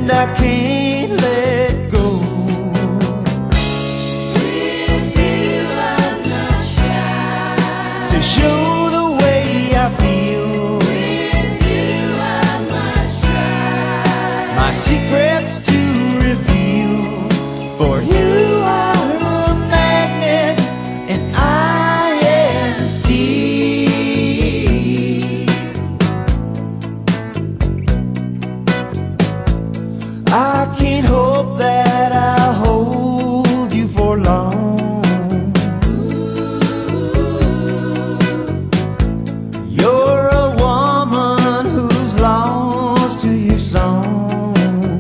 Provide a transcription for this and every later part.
and I can't let go. With you I'm not shy To show the way I feel. With you I must try My secrets to reveal. For you are a magnet and I am steel. I can't hope that I'll hold you for long. You're a woman who's lost to your song.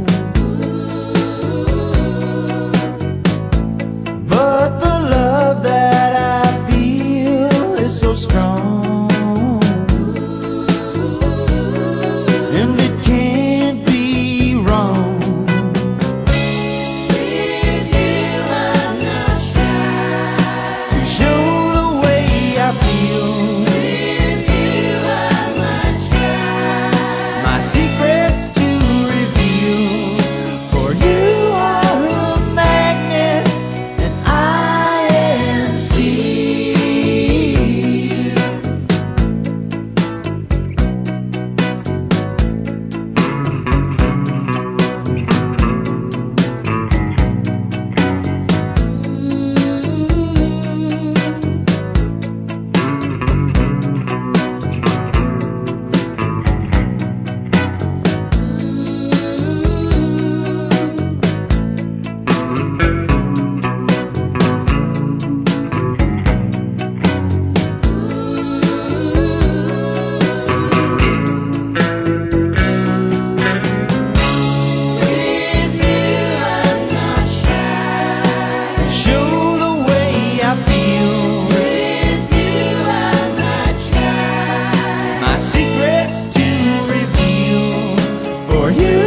But the love that I feel is so strong, and it can't be wrong. With you I'm not shy To show the way I feel. With you I must try My secrets to reveal. For you are a magnet and I am steel. With you I'm not shy Show the way I feel. With you I must try My secrets to reveal. For you